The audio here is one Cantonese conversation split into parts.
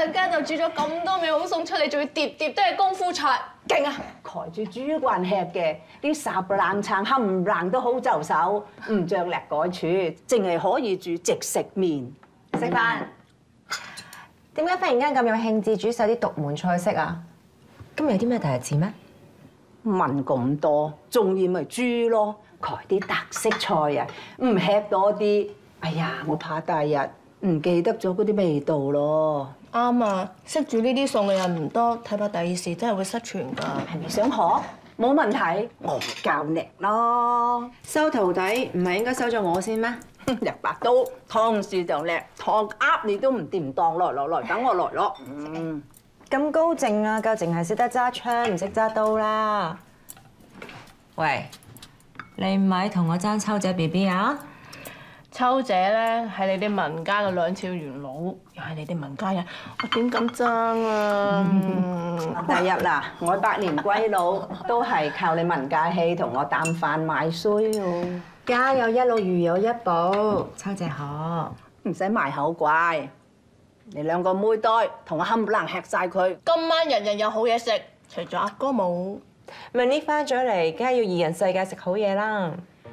陣間就煮咗咁多味好餸出嚟，仲要碟碟都係功夫菜，勁啊！ 抬住煮慣吃嘅，啲烚冷撐冚冷都好就手，唔着力改處，淨係可以煮即食麵。 食飯。點解忽然間咁有興致煮晒啲獨門菜式啊？今日有啲咩大日子咩？ 問咁多，重要咪豬咯，抬啲特色菜啊，唔吃多啲，哎呀，我怕第日唔記得咗嗰啲味道咯。 啱啊！識煮呢啲餸嘅人唔多，睇怕第二時真係會失傳㗎。 係咪想學？冇問題，我教你咯。 收徒弟唔係應該收咗我先咩？ 入白刀，湯豉就叻，湯鴨你都唔掂當，來，等我來咯。 咁高靜啊，夠淨係識得揸槍，唔識揸刀啦。喂，你唔係同我爭秋姐 BB 啊？ 秋姐咧係你哋民間嘅兩朝元老，又係你哋民間人，我點敢爭啊？ 第日嗱，我百年歸老都係靠你文家氣同我擔飯買衰喎。 家有一老，如有一寶，秋姐好。 唔使賣口怪，你兩個妹呆同我冚唪唥吃晒佢。 今晚人人有好嘢食，除咗阿哥冇。 明呢翻咗嚟，梗係要二人世界食好嘢啦。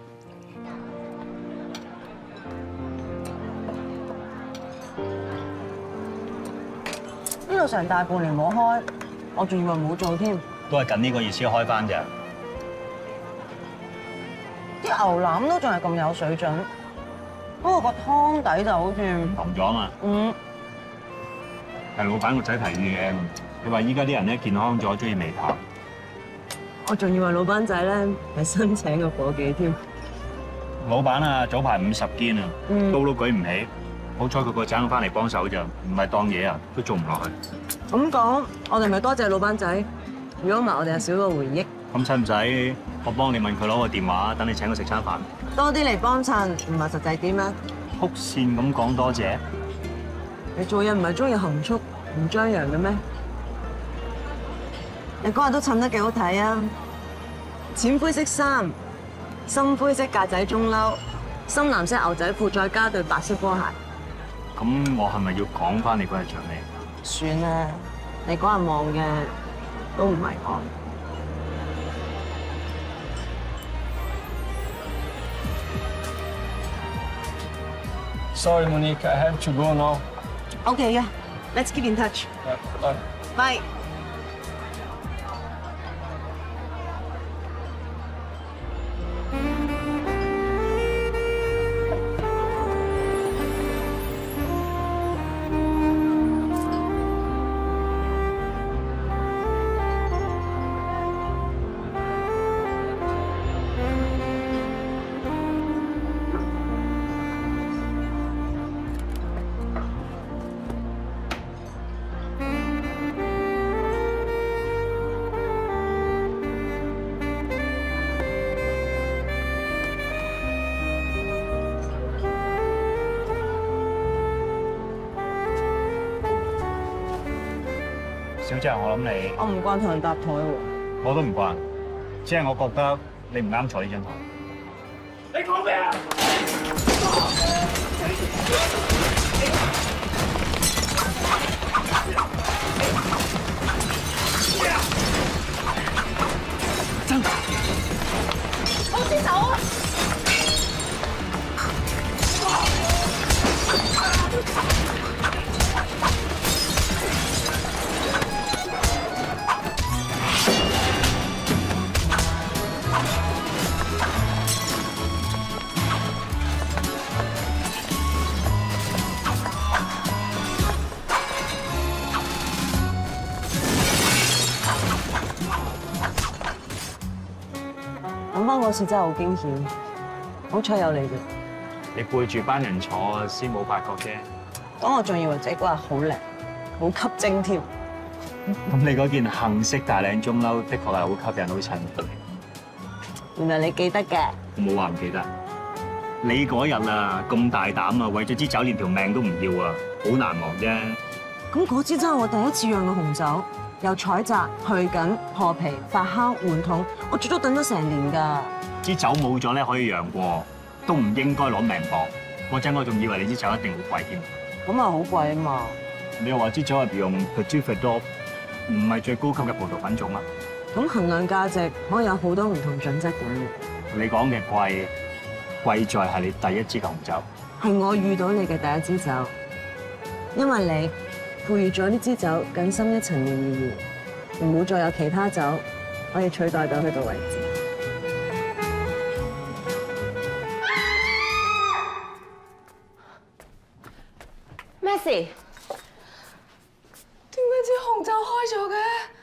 呢度成大半年冇開，我仲以為冇做添。 都係近呢個月先開翻咋。 啲牛腩都仲係咁有水準，不過個湯底就好似腍咗啊嘛。係老闆個仔提議嘅，佢話依家啲人咧健康咗，中意微淡。 我仲以為老闆仔咧係新請個夥計添。 老闆啊，早排50肩啊，刀都舉唔起。好彩佢個仔翻嚟幫手咋，唔係當嘢啊，都做唔落去。 咁講，我哋咪多謝老闆仔。如果唔係，我哋係少個回憶。 咁使唔使我幫你問佢攞個電話，等你請佢食餐飯？ 多啲嚟幫襯，唔係實際點啊？ 曲線咁講多謝。 你做嘢唔係中意含蓄唔張揚嘅咩？你嗰日都襯得幾好睇啊！淺灰色衫，深灰色格仔中褸，深藍色牛仔褲，再加對白色波鞋。 咁我係咪要講翻你嗰日場面？ 算啦，你嗰日望嘅都唔係我。 Sorry, Monique, I have to go now. Okay, yeah. Let's keep in touch. Bye. Bye. 小姐，我諗你， 我唔慣同人搭台喎。 我都唔慣，只係我覺得你唔啱坐呢張台。你講咩啊？ 我先走啊！ 諗翻嗰次真係好驚險，好彩有你哋。 你背住班人坐先冇發覺啫。 當我仲以為自己嗰日好靚，好吸睛添。 咁你嗰件杏色大領中褸，的確係好吸引，好襯你。 原來你記得嘅。 我冇話唔記得。你嗰日啊咁大膽啊，為咗支酒連條命都唔要啊，好難忘啫。 咁嗰支真係我第一次釀嘅紅酒，由採摘、去緊、破皮、發酵、換桶，我足足等咗成年㗎。 支酒冇咗咧可以釀過，都唔應該攞命搏。嗰陣我仲以為你支酒一定好貴添。 咁啊好貴啊嘛， 你又話支酒入邊用 Petit Verdot， 唔係最高級嘅葡萄品種啊？ 咁衡量價值可以有好多唔同準則嘅。 你講嘅貴，貴在係你第一支嘅紅酒。 係我遇到你嘅第一支酒，因為你賦予咗呢支酒更深一層嘅意義，唔會再有其他酒可以取代到佢嘅位置。咩事？點解支紅酒開咗嘅？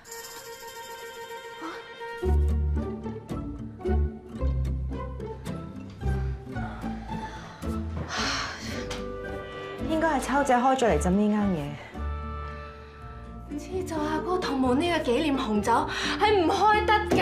應該係秋姐開咗嚟浸呢間嘢。 支酒阿哥同門呢個紀念紅酒係唔開得㗎。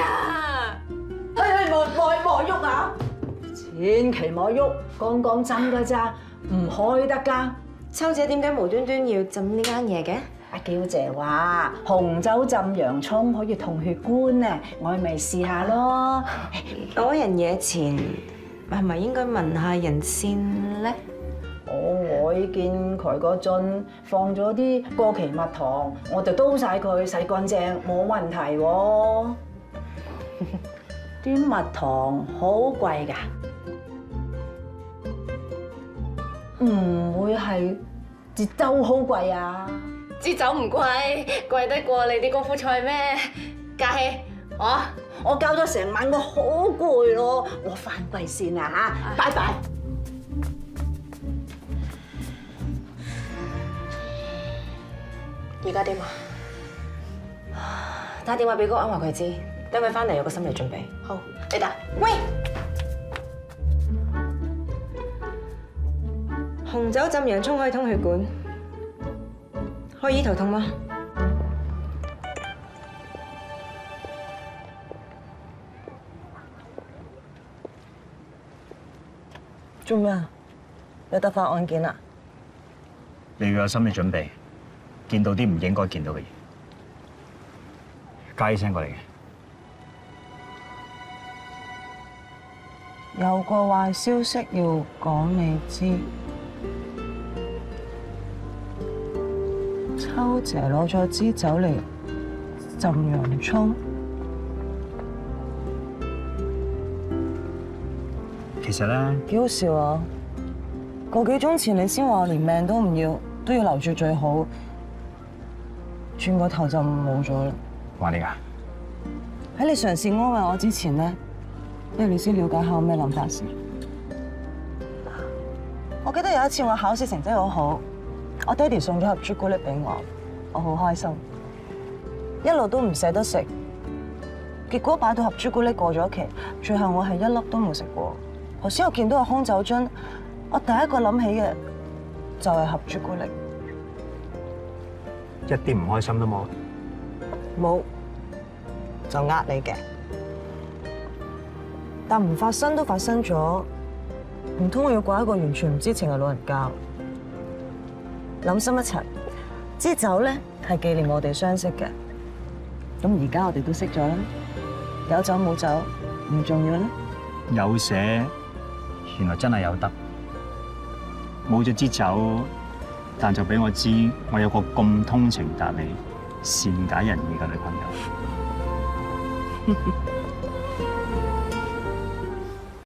莫喐啊！千祈莫喐，剛剛浸㗎咋，唔開得㗎。 秋姐點解無端端要浸呢間嘢嘅？ 阿嬌姐話紅酒浸洋葱可以同血管咧，我咪試下咯。 攞人嘢前係咪應該問下人先咧？ 我見佢嗰樽放咗啲過期蜜糖，我就倒晒佢洗乾淨，冇問題喎。啲蜜糖好貴㗎，唔會係節奏好貴啊？ 支酒唔貴，貴得過你啲功夫菜咩？嘉熙， 我教咗成晚，我好攰咯，我返歸先啦嚇，拜拜。 而家點啊？打電話俾嗰個啱話佢知，等佢翻嚟有個心理準備。 好，你打。 喂，紅酒浸洋葱可以通血管，開醫頭痛嗎？做咩啊？有突發案件啊？ 你要有心理準備，見到啲唔應該見到嘅嘢。嘉醫生過嚟嘅。 有個壞消息要講你知，秋姐攞咗支酒嚟浸洋葱。 其實咧， 幾好笑啊！個幾鐘前你先話我連命都唔要，都要留住最好，轉個頭就冇咗啦。 話你㗎？ 喺你嘗試安慰我之前咧，不如你先了解下我咩諗法先。我記得有一次我考試成績好好，我爹哋送咗盒朱古力俾我，我好開心，一路都唔捨得食。結果擺到盒朱古力過咗期，最後我係一粒都冇食過。頭先我見到個空酒樽，我第一個諗起嘅就係盒朱古力。 一啲唔開心都冇。 冇，就呃你嘅。但唔發生都發生咗，唔通我要怪一個完全唔知情嘅老人家？諗深一層，支酒咧係紀念我哋相識嘅。咁而家我哋都識咗啦，有酒冇酒唔重要啦。 有寫，原來真係有得。冇咗支酒，但就俾我知，我有個咁通情達理、善解人意嘅女朋友。